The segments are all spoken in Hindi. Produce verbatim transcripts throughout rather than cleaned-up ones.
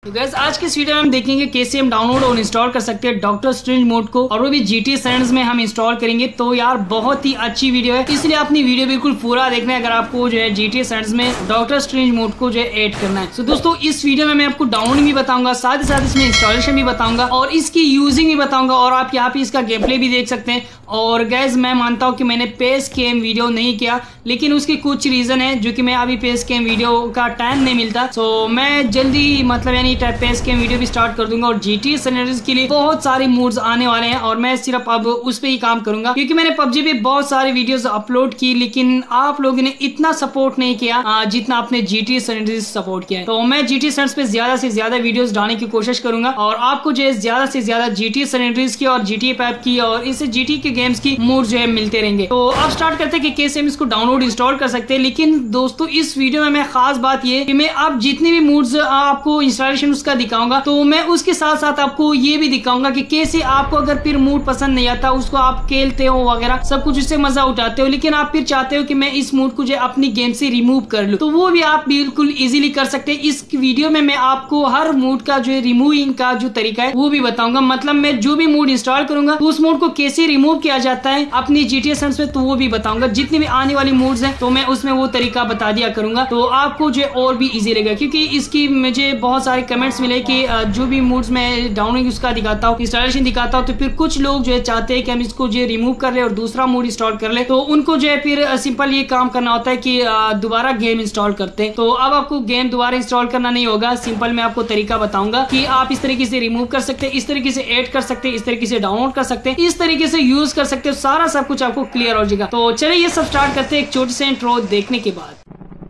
तो गाइस आज के इस वीडियो में हम देखेंगे कैसे हम डाउनलोड और इंस्टॉल कर सकते हैं डॉक्टर स्ट्रेंज मोड को, और वो भी जीटी सैंड्स में हम इंस्टॉल करेंगे। तो यार बहुत ही अच्छी वीडियो है, इसलिए अपनी वीडियो बिल्कुल पूरा देखना है अगर आपको जो है जीटी सैंड्स में डॉक्टर स्ट्रेंज मोड को जो है ऐड करना है। तो दोस्तों इस वीडियो में मैं आपको डाउनलोड भी बताऊंगा, साथ ही साथ इसमें इंस्टॉलेशन भी बताऊंगा और इसकी यूजिंग भी बताऊंगा, और आप यहाँ पे इसका गेम प्ले भी देख सकते हैं। और गैस मैं मानता हूँ कि मैंने पेस गेम वीडियो नहीं किया, लेकिन उसके कुछ रीजन है जो कि मैं अभी पेस गेम वीडियो का टाइम नहीं मिलता। तो मैं जल्दी मतलब यानी पेस गेम वीडियो भी स्टार्ट कर दूंगा, और जीटी सैंड्स के लिए बहुत सारे मूड्स आने वाले हैं और मैं सिर्फ अब उस पे ही काम करूंगा, क्योंकि मैंने पबजी पे बहुत सारी वीडियोस अपलोड की, लेकिन आप लोगों ने इतना सपोर्ट नहीं किया जितना आपने जीटी सैंड्स सपोर्ट किया है। तो मैं जीटी सैंड्स पे ज्यादा से ज्यादा वीडियोस डालने की कोशिश करूंगा, और आपको जो है ज्यादा से ज्यादा जीटी सैंड्स की और जीटी पैप की और इस जीटी के गेम्स की मूड जो है मिलते रहेंगे। तो अब स्टार्ट करते हैं कि कैसे हम इसको डाउनलोड इंस्टॉल कर सकते हैं। लेकिन दोस्तों इस वीडियो में मैं खास बात ये कि मैं अब जितनी भी मूड्स आपको इंस्टॉलेशन उसका दिखाऊंगा, तो मैं उसके साथ साथ आपको ये भी दिखाऊंगा कि कैसे आपको अगर फिर मूड पसंद नहीं आता, उसको आप खेलते हो वगैरह सब कुछ उससे मजा उठाते हो, लेकिन आप फिर चाहते हो कि मैं इस मूड को जो अपनी गेम से रिमूव कर लूं, तो वो भी आप बिल्कुल इजीली कर सकते हैं। इस वीडियो में मैं आपको हर मूड का जो है रिमूविंग का जो तरीका है वो भी बताऊंगा। मतलब मैं जो भी मूड इंस्टॉल करूंगा तो उस मूड को कैसे रिमूव किया जाता है अपनी जीटी सैंड्स में, तो वो भी बताऊंगा। जितनी भी आने वाली मूड्स हैं तो मैं उसमें वो तरीका बता दिया करूंगा, तो आपको जो और भी इजी रहेगा। क्योंकि इसकी मुझे बहुत सारे कमेंट्स मिले कि जो भी मूड्स मैं डाउनलोडिंग उसका दिखाता हूँ, इंस्टॉलेशन दिखाता हूँ, तो फिर कुछ लोग जो है चाहते हैं कि हम इसको जो रिमूव कर ले और दूसरा मूड इंस्टॉल कर ले, तो उनको जो है फिर सिंपल ये काम करना होता है कि दोबारा गेम इंस्टॉल करते हैं। तो अब आपको गेम दोबारा इंस्टॉल करना नहीं होगा, सिंपल मैं आपको तरीका बताऊंगा कि आप इस तरीके से रिमूव कर सकते हैं, इस तरीके से ऐड कर सकते हैं, इस तरीके से डाउनलोड कर सकते हैं, इस तरीके से यूज कर सकते हो, सारा सब कुछ आपको क्लियर हो जाएगा। तो चलिए ये सब स्टार्ट करते हैं एक छोटी सी इंट्रो देखने के बाद।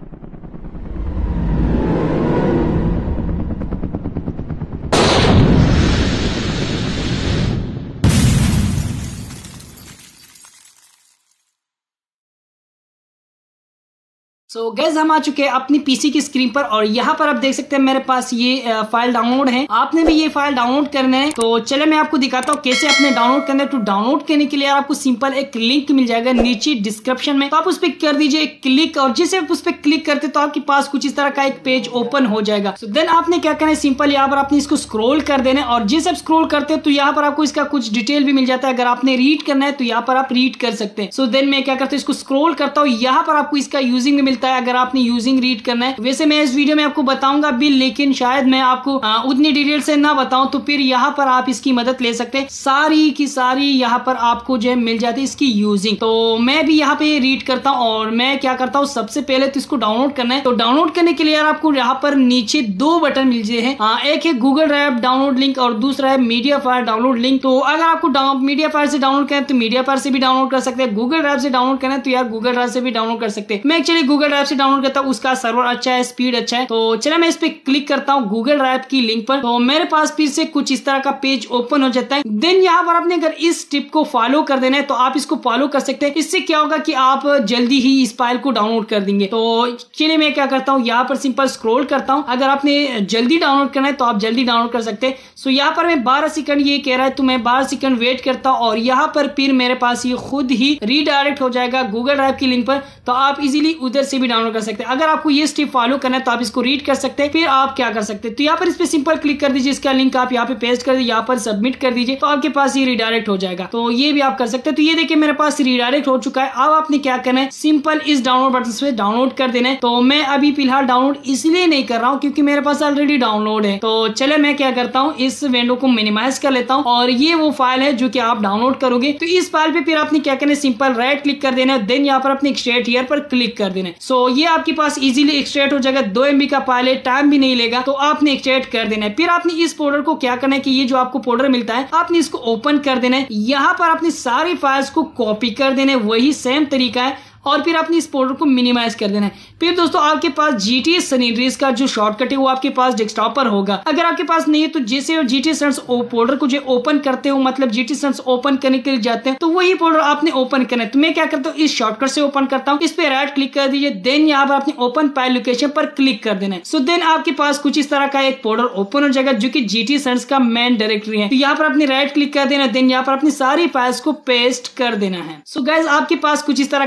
सो so, गैस हम आ चुके हैं अपनी पीसी की स्क्रीन पर, और यहाँ पर आप देख सकते हैं मेरे पास ये फाइल डाउनलोड है। आपने भी ये फाइल डाउनलोड करना है, तो चले मैं आपको दिखाता हूँ कैसे अपने डाउनलोड करना है। तो डाउनलोड करने के लिए आपको सिंपल एक लिंक मिल जाएगा नीचे डिस्क्रिप्शन में, तो आप उस पर कर दीजिए क्लिक, और जैसे आप उस पर क्लिक करते तो आपके पास कुछ इस तरह का एक पेज ओपन हो जाएगा। सो so, देन आपने क्या करना है, सिंपल यहाँ पर आपने इसको स्क्रोल कर देना है, और जैसे आप स्क्रोल करते हो तो यहाँ पर आपको इसका कुछ डिटेल भी मिल जाता है। अगर आपने रीड करना है तो यहाँ पर आप रीड कर सकते हैं। सो so, देन मैं क्या करता हूँ, इसको स्क्रोल करता हूँ, यहाँ पर आपको इसका यूजिंग भी मिलता है अगर आपने यूजिंग रीड करना है। वैसे मैं इस वीडियो में आपको बताऊंगा भी, लेकिन शायद मैं आपको आ, उतनी डिटेल से ना बताऊं, तो फिर यहाँ पर आप इसकी मदद ले सकते हैं। सारी की सारी यहाँ पर आपको जो है मिल जाती है इसकी यूजिंग। तो मैं भी यहाँ पे रीड करता हूँ, और मैं क्या करता हूँ, सबसे पहले तो इसको डाउनलोड करना है। तो डाउनलोड करने के लिए यार आपको यहाँ पर नीचे दो बटन मिल जाते हैं, एक है गूगल ड्राइव डाउनलोड लिंक और दूसरा है मीडिया फायर डाउनलोड लिंक। तो अगर आपको मीडिया फायर से डाउनलोड करना है तो मीडिया फायर से भी डाउनलोड कर सकते हैं, गूगल ड्राइव से डाउनलोड करना है तो यार गूगल ड्राइव से भी डाउनलोड कर सकते हैं। मैं एक्चुअली गूगल ड्राइव से डाउनलोड करता हूँ, उसका सर्वर अच्छा है, स्पीड अच्छा है। तो चलो मैं इस पे क्लिक करता हूँ गूगल ड्राइव की लिंक पर, तो मेरे पास फिर से कुछ इस तरह का पेज ओपन हो जाता है। देन यहाँ पर आपने अगर इस टिप को फॉलो कर देना है तो आप इसको फॉलो कर सकते हैं। इससे क्या होगा कि आप जल्दी ही इस फाइल को डाउनलोड कर देंगे। तो चलिए मैं क्या करता हूँ, यहाँ पर सिंपल स्क्रॉल करता हूँ। अगर आपने जल्दी डाउनलोड करना है तो आप जल्दी डाउनलोड कर सकते हैं। सो यहाँ पर मैं बारह सेकंड ये कह रहा है, तो मैं बारह सेकंड वेट करता हूँ, और यहाँ पर फिर मेरे पास ये खुद ही रीडायरेक्ट हो जाएगा गूगल ड्राइव की लिंक पर, तो आप इजीली उधर से भी डाउनलोड कर सकते हैं। अगर आपको ये स्टेप फॉलो करना है तो आप इसको रीड कर सकते हैं। फिर आप क्या कर सकते हैं, तो यहाँ पर इस पे सिंपल क्लिक कर दीजिए, इसका लिंक आप यहाँ पे पेस्ट कर दीजिए, यहाँ पर सबमिट कर दीजिए, तो आपके पास ये रिडायरेक्ट हो जाएगा। तो ये भी आप कर सकते हैं। तो ये देखिए मेरे पास रिडायरेक्ट हो चुका है। अब आपने क्या करना है, सिंपल इस डाउनलोड बटन से डाउनलोड कर देना है। तो मैं अभी फिलहाल डाउनलोड इसलिए नहीं कर रहा हूँ क्योंकि मेरे पास ऑलरेडी डाउनलोड है। तो चले मैं क्या करता हूँ, इस विंडो को मिनिमाइज कर लेता हूँ, और ये वो फाइल है जो कि आप डाउनलोड करोगे। तो इस फाइल पे फिर आपने क्या करना है, सिंपल राइट क्लिक कर देना है, देन यहाँ पर अपने एक्सट्रैक्ट हियर पर क्लिक कर देना है। सो ये आपके पास इजीली एक्सट्रैक्ट हो जाएगा। दो एमबी का फाइल है, टाइम भी नहीं लेगा, तो आपने एक्सट्रैक्ट कर देना है। फिर आपने इस फोल्डर को क्या करना है कि ये जो आपको फोल्डर मिलता है आपने इसको ओपन कर देना है। यहाँ पर अपनी सारी फाइल्स को कॉपी कर देना है, वही सेम तरीका है, और फिर आपने इस फोल्डर को मिनिमाइज कर देना है। फिर दोस्तों आपके पास जीटी सैंड्स का जो शॉर्टकट है वो आपके पास डेस्कटॉप पर होगा। अगर आपके पास नहीं है तो जैसे जीटी सैंड्स फोल्डर को जो ओपन करते हो, मतलब जीटी सैंड्स ओपन करने के लिए जाते हैं, तो वही फोल्डर आपने ओपन करना है। तो मैं क्या करता हूँ, इस शॉर्टकट से ओपन करता हूँ, इस पे राइट क्लिक कर दीजिए, देन यहाँ पर आपने ओपन फाइल लोकेशन पर क्लिक कर देना है। सो देन आपके पास कुछ इस तरह का एक फोल्डर ओपन हो जाएगा जो कि जीटी सैंड्स का मेन डायरेक्टरी है। तो यहाँ पर आपने राइट क्लिक कर देना, देन यहाँ पर अपनी सारी फाइल्स को पेस्ट कर देना है। सो गाइस आपके पास कुछ इस तरह का एक पॉपअप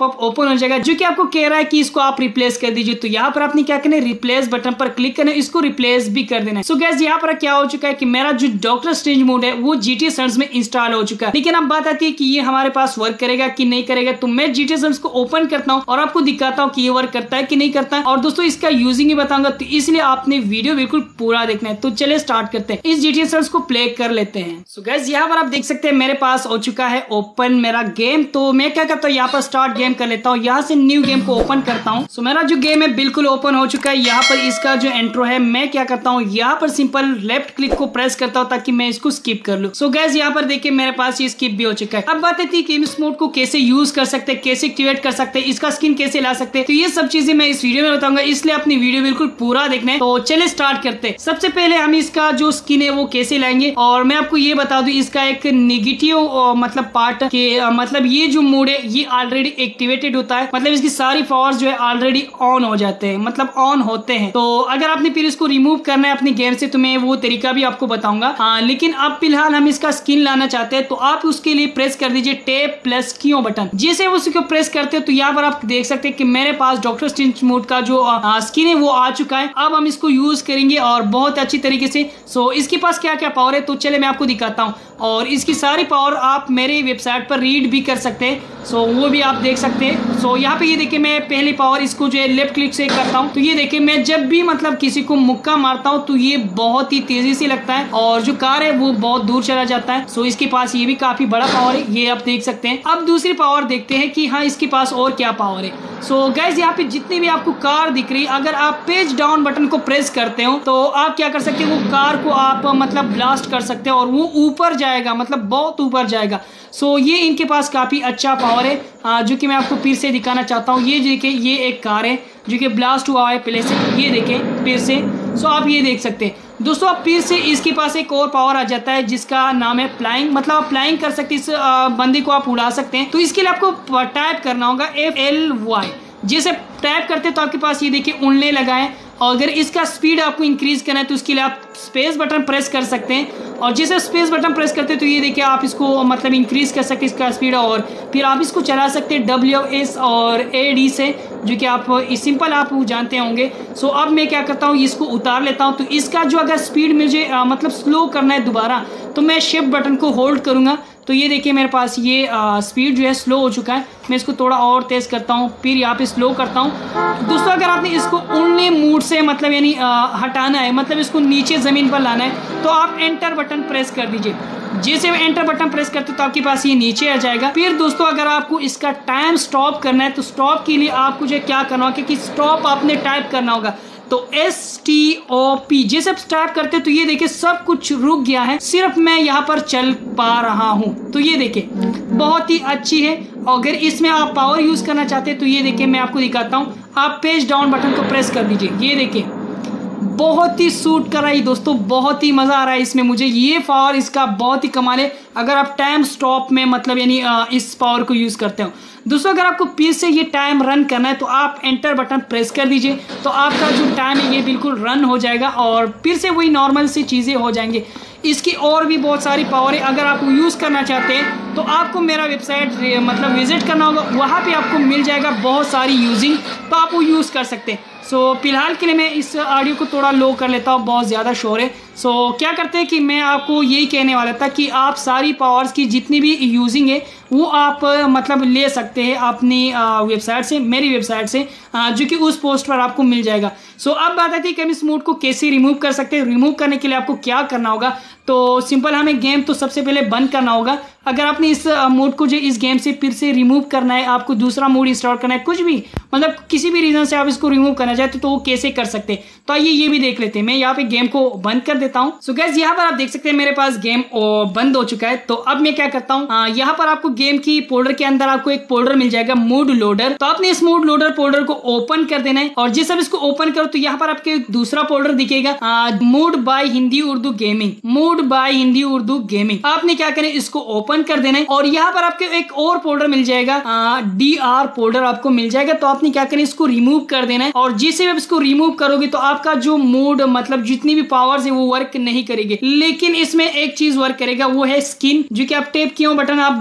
पॉपअप ओपन हो जाएगा जो कि आपको कह रहा है कि इसको आप रिप्लेस कर दीजिए। तो यहाँ पर आपने क्या करना है, रिप्लेस बटन पर क्लिक करना है, इसको रिप्लेस भी कर देना है। सो गाइस यहाँ पर क्या हो चुका है कि मेरा जो डॉक्टर स्ट्रेंज मोड है वो जीटीए सन्स में इंस्टॉल हो चुका है। लेकिन अब बात आती है कि ये हमारे पास वर्क करेगा कि नहीं करेगा। तो मैं जीटीए सन्स को ओपन करता हूँ और आपको दिखाता हूँ कि ये वर्क करता है कि नहीं करता है। और दोस्तों इसका यूजिंग ही बताऊंगा, तो इसलिए आपने वीडियो बिल्कुल पूरा देखना है। तो चलिए स्टार्ट करते हैं, इस जीटीए सन्स को प्ले कर लेते हैं। सो गाइस यहाँ पर आप देख सकते हैं मेरे पास हो चुका है ओपन मेरा गेम। तो मैं क्या करता हूँ, यहाँ पर स्टार्ट गेम कर लेता हूँ, यहाँ से न्यू गेम को ओपन करता हूँ। सो मेरा जो गेम है बिल्कुल ओपन हो चुका है। यहाँ पर इसका जो इंट्रो है मैं क्या करता हूँ, यहाँ पर सिंपल लेफ्ट क्लिक को प्रेस करता हूँ ताकि मैं इसको स्किप कर लूँ। सो गाइस यहाँ पर देखिए मेरे पास ये स्किप भी हो चुका है। अब बात आती है कि इस मोड को कैसे यूज कर सकते हैं, कैसे एक्टिवेट कर सकते हैं, इसका स्किन कैसे ला सकते हैं। तो ये सब चीजें मैं इस वीडियो में बताऊंगा, इसलिए अपनी वीडियो बिल्कुल पूरा देखना है। तो चलिए स्टार्ट करते हैं। सबसे पहले हम इसका जो स्किन है वो कैसे लाएंगे, और मैं आपको ये बता दूं इसका एक नेगेटिव मतलब पार्ट के मतलब ये जो मोड है ये ऑलरेडी एक्टिवेटेड होता है, मतलब इसकी सारी पावर्स जो है ऑलरेडी ऑन हो जाते हैं, मतलब ऑन होते हैं। तो अगर आपने फिर इसको रिमूव करना है अपने गेम से तो मैं वो तरीका भी आपको बताऊंगा। हाँ, लेकिन अब फिलहाल हम इसका स्किन लाना चाहते हैं, तो आप उसके लिए प्रेस कर दीजिए टैब प्लस क्यू बटन। जैसे उसको प्रेस करते हो तो यहाँ पर आप देख सकते हैं कि मेरे पास डॉक्टर स्ट्रेंज मोड का जो स्किन है वो आ चुका है। अब हम इसको यूज करेंगे और बहुत अच्छी तरीके से। सो इसके पास क्या क्या पावर है तो चले मैं आपको दिखाता हूँ, और इसकी सारी पावर आप मेरे वेबसाइट पर रीड भी कर सकते हैं। सो वो भी आप देख सकते हैं। सो यहाँ पे ये देखिए मैं पहली पावर इसको जो है लेफ्ट क्लिक से करता हूँ, तो ये देखिए मैं जब भी मतलब किसी को मुक्का मारता हूँ तो ये बहुत ही तेजी से लगता है और जो कार है वो बहुत दूर चला जाता है। सो इसके पास ये भी काफी बड़ा पावर है, ये आप देख सकते हैं। अब दूसरी पावर देखते हैं कि हाँ इसके पास और क्या पावर है। सो गाइस यहाँ पे जितनी भी आपको कार दिख रही है, अगर आप पेज डाउन बटन को प्रेस करते हो तो आप क्या कर सकते हो, वो कार को आप मतलब ब्लास्ट कर सकते हो और वो ऊपर जाएगा, मतलब बहुत ऊपर जाएगा। सो ये इनके पास काफी अच्छा पावर है जो कि मैं आपको फिर से दिखाना चाहता हूँ। ये देखिए ये एक कार है जो कि ब्लास्ट हुआ है पहले से, ये देखें फिर से। सो आप ये देख सकते हैं दोस्तों। अब फिर से इसके पास एक और पावर आ जाता है जिसका नाम है फ्लाइंग, मतलब आप फ्लाइंग कर सकते हैं, इस बंदे को आप उड़ा सकते हैं। तो इसके लिए आपको टाइप करना होगा एफ एल वाई। जैसे टाइप करते हैं तो आपके पास ये देखिए उड़ने लगा है, और अगर इसका स्पीड आपको इंक्रीज करना है तो उसके लिए आप स्पेस बटन प्रेस कर सकते हैं, और जैसे स्पेस बटन प्रेस करते हैं तो ये देखिए आप इसको मतलब इंक्रीज कर सकते हैं इसका स्पीड, और फिर आप इसको चला सकते हैं डब्ल्यू एस और ए डी से, जो कि आप सिंपल आप जानते होंगे। सो अब मैं क्या करता हूँ, इसको उतार लेता हूँ। तो इसका जो अगर स्पीड मुझे आ, मतलब स्लो करना है दोबारा, तो मैं शिफ्ट बटन को होल्ड करूँगा। तो ये देखिए मेरे पास ये आ, स्पीड जो है स्लो हो चुका है। मैं इसको थोड़ा और तेज करता हूँ, फिर यहाँ पे स्लो करता हूँ। दोस्तों अगर आपने इसको उड़ने मूड से मतलब यानी हटाना है, मतलब इसको नीचे ज़मीन पर लाना है, तो आप एंटर बटन प्रेस कर दीजिए। जैसे एंटर बटन प्रेस करते तो आपके पास ये नीचे आ जाएगा। फिर दोस्तों अगर आपको इसका टाइम स्टॉप करना है तो स्टॉप के लिए आपको जो क्या करना होगा कि स्टॉप आपने टाइप करना होगा। तो एस टी ओ पी जैसे टाइप करते तो ये देखिए सब कुछ रुक गया है, सिर्फ मैं यहाँ पर चल पा रहा हूँ। तो ये देखिए बहुत ही अच्छी है। अगर इसमें आप पावर यूज करना चाहते हैं तो ये देखिए मैं आपको दिखाता हूँ, आप पेज डाउन बटन को प्रेस कर दीजिए। ये देखिए बहुत ही सूट कर रहा है दोस्तों, बहुत ही मजा आ रहा है इसमें मुझे। ये पावर इसका बहुत ही कमाल है अगर आप टाइम स्टॉप में मतलब यानी इस पावर को यूज करते हो। दोस्तों अगर आपको फिर से ये टाइम रन करना है तो आप एंटर बटन प्रेस कर दीजिए, तो आपका जो टाइम है ये बिल्कुल रन हो जाएगा और फिर से वही नॉर्मल सी चीज़ें हो जाएंगे। इसकी और भी बहुत सारी पावर है, अगर आप यूज़ करना चाहते हैं तो आपको मेरा वेबसाइट मतलब विजिट करना होगा, वहाँ पे आपको मिल जाएगा बहुत सारी यूजिंग, तो आप वो यूज़ कर सकते हैं। सो so, फिलहाल के लिए मैं इस ऑडियो को थोड़ा लो कर लेता हूँ, बहुत ज़्यादा शोर है। सो so, क्या करते हैं कि मैं आपको यही कहने वाला था कि आप सारी पावर्स की जितनी भी यूजिंग है वो आप मतलब ले सकते हैं अपनी वेबसाइट से, मेरी वेबसाइट से, जो कि उस पोस्ट पर आपको मिल जाएगा। सो so, अब बात आती है कि हम इस मोड को कैसे रिमूव कर सकते हैं। रिमूव करने के लिए आपको क्या करना होगा, तो सिंपल हमें गेम तो सबसे पहले बंद करना होगा। अगर आपने इस मोड को जो इस गेम से फिर से रिमूव करना है, आपको दूसरा मोड इंस्टॉल करना है, कुछ भी मतलब किसी भी रीजन से आप इसको रिमूव करना चाहते तो वो कैसे कर सकते हैं, तो आइए ये भी देख लेते हैं। मैं यहाँ पे गेम को बंद कर देता हूँ। सो गाइस यहाँ पर आप देख सकते हैं मेरे पास गेम बंद हो चुका है। तो अब मैं क्या करता हूँ, यहाँ पर आपको गेम की फोल्डर के अंदर आपको एक फोल्डर मिल जाएगा मूड लोडर। तो आपने इस मूड लोडर फोल्डर को ओपन कर देना है, और जिस अब इसको ओपन करो तो यहाँ पर आपके दूसरा फोल्डर दिखेगा mod by Hindi Urdu gaming, mod by Hindi Urdu gaming. आपने क्या करें इसको ओपन कर देना है, और यहाँ पर आपको एक और फोल्डर मिल जाएगा डी आर फोल्डर आपको मिल जाएगा। तो आपने क्या करें इसको रिमूव कर देना है, और जिसे आप इसको रिमूव करोगे तो आपका जो मूड मतलब जितनी भी पावर्स है वो वर्क नहीं करेगी, लेकिन इसमें एक चीज वर्क करेगा, वो है स्किन, जो कि आप टैप किए बटन आप दबाओगे तो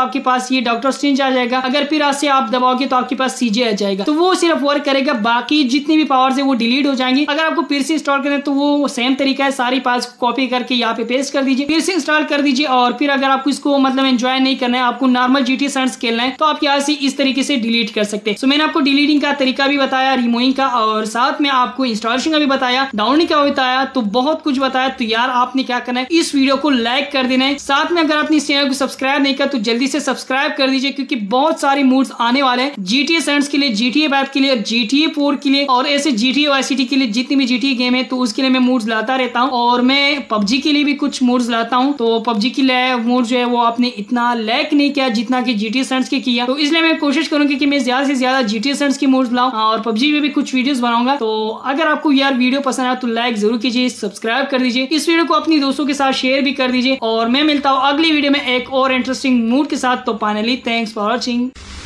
आपके पास ये डॉक्टर स्ट्रेंज आ जाएगा, अगर फिर से आप दबाओगे तो आपके पास सीजे आ जाएगा। तो वो सिर्फ वर्क करेगा, बाकी जितनी भी पावर्स है वो डिलीट हो जाएंगी। अगर आपको फिर से इंस्टॉल करना है तो वो सेम तरीका है, सारी पावर्स को कॉपी करके यहाँ पे पेस्ट कर दीजिए, फिर से इंस्टॉल कर दीजिए। और फिर अगर आपको इसको मतलब एंजॉय नहीं करना है, आपको नॉर्मल जीटी सैंड्स खेलना है, तो आप यहाँ से इस तरीके से डिलीट कर सकते हैं। सो मैंने आपको डिलीटिंग का तरीका भी बताया, रिमूविंग का, और साथ में आपको इंस्टॉलेशन का भी बताया, डाउनलोडिंग का भी बताया, तो बहुत कुछ बताया। तो यार आपने क्या करना है, इस वीडियो को लाइक कर देना है, साथ में अगर आपने इस चैनल को सब्सक्राइब नहीं किया तो जल्दी से सब्सक्राइब कर दीजिए, क्योंकि बहुत सारे मूड्स आने वाले हैं जीटीए सैंड्स के लिए, जीटीए फाइव के लिए, जीटीए फोर के लिए, और ऐसे जीटीए वाई सिटी के लिए जितनी भी जीटीए गेम है तो उसके लिए मैं मूड्स लाता रहता हूँ। और मैं पबजी के लिए भी कुछ मूड्स लाता हूँ, तो पबजी की मूड जो है वो आपने इतना लाइक नहीं किया जितना कि जीटीए सैंड्स के किया, तो इसलिए मैं कोशिश करूंगी कि मैं ज्यादा से ज्यादा जीटीए सैंड्स की मूड्स लाऊं और पबजी में भी कुछ वीडियोस बनाऊंगा। तो अगर आपको यार वीडियो पसंद आया तो लाइक जरूर कीजिए, सब्सक्राइब कर दीजिए, इस वीडियो को अपनी दोस्तों के साथ शेयर भी कर दीजिए, और मैं मिलता हूँ अगली वीडियो में एक और इंटरेस्टिंग मूड के साथ। तो फाइनली थैंक्स फॉर वॉचिंग।